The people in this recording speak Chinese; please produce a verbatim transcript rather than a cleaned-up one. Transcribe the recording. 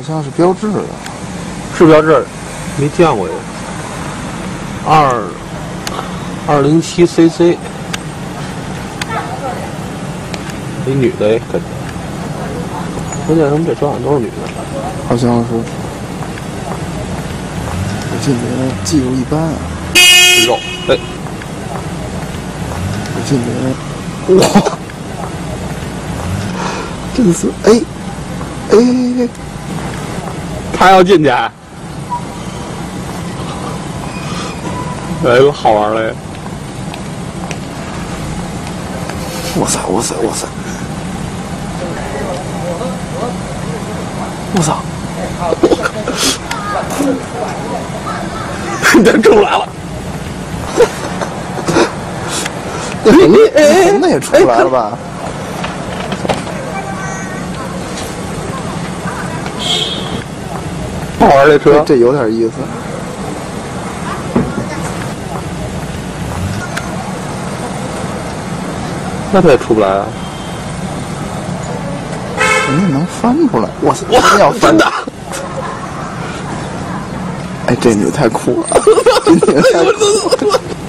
好像是标致的， 是标致，没见过呀。二二零七 C C， 一女的哎，跟着。关键他们这车好像都是女的， 好像是。我记得技术一般啊。 肉，哎， 我记得，哇，真是哎哎， 他要进去，哎，好玩嘞！ 哇塞哇塞哇塞！我操！ 这出来了！ 那红那红的也出来了吧？ 好玩这车， 这有点意思。 那他也出不来啊！ 人家能翻出来，哇塞！ 哇， 要翻的！ 哎，这女太酷了，这女太酷了。